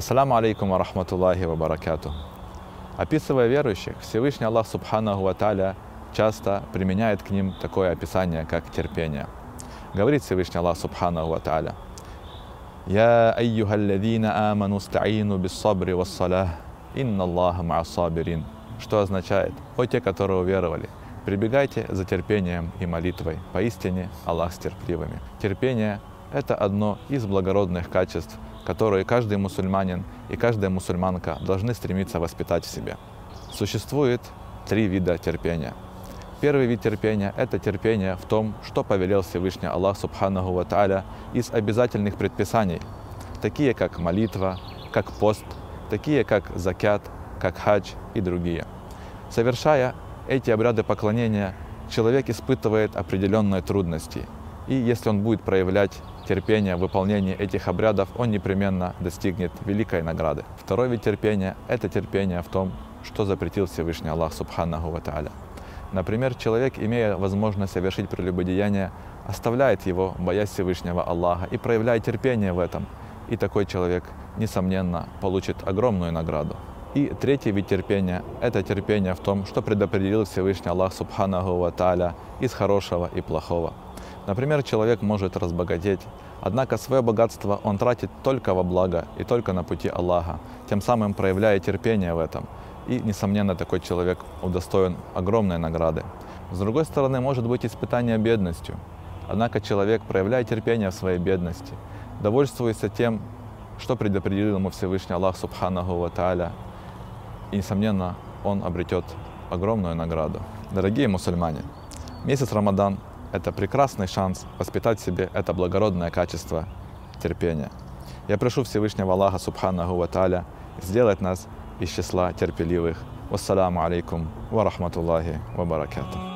Ассаламу алейкум ва рахматуллахи ва баракату. Описывая верующих, Всевышний Аллах Субханаху ва Тааля часто применяет к ним такое описание, как терпение. Говорит Всевышний Аллах Субханаху ва Тааля: «Я айюхалладзина аману ста'ину бис-сабри вас-салах, инна Аллаха ма'ас-сабирин». Что означает: «О те, которые уверовали, прибегайте за терпением и молитвой, поистине Аллах с терпеливыми». Терпение – это одно из благородных качеств, которые каждый мусульманин и каждая мусульманка должны стремиться воспитать в себе. Существует 3 вида терпения. Первый вид терпения – это терпение в том, что повелел Всевышний Аллах Субханаху ва Тааля из обязательных предписаний, такие как молитва, как пост, такие как закят, как хадж и другие. Совершая эти обряды поклонения, человек испытывает определенные трудности, и если он будет проявлять терпение в выполнении этих обрядов, он непременно достигнет великой награды. Второй вид терпения – это терпение в том, что запретил Всевышний Аллах Субханаху ва Тааля. Например, человек, имея возможность совершить прелюбодеяние, оставляет его, боясь Всевышнего Аллаха, и проявляет терпение в этом. И такой человек, несомненно, получит огромную награду. И третий вид терпения – это терпение в том, что предопределил Всевышний Аллах Субханаху ва Тааля из хорошего и плохого. Например, человек может разбогатеть, однако свое богатство он тратит только во благо и только на пути Аллаха, тем самым проявляя терпение в этом. И, несомненно, такой человек удостоен огромной награды. С другой стороны, может быть испытание бедностью. Однако человек, проявляя терпение в своей бедности, довольствуется тем, что предопределил ему Всевышний Аллах Субханаху ва Тааля, и, несомненно, он обретет огромную награду. Дорогие мусульмане, месяц Рамадан – это прекрасный шанс воспитать в себе это благородное качество терпения. Я прошу Всевышнего Аллаха Субханаху ва Тааля сделать нас из числа терпеливых. Вассаламу алейкум ва рахматуллахи ва баракату.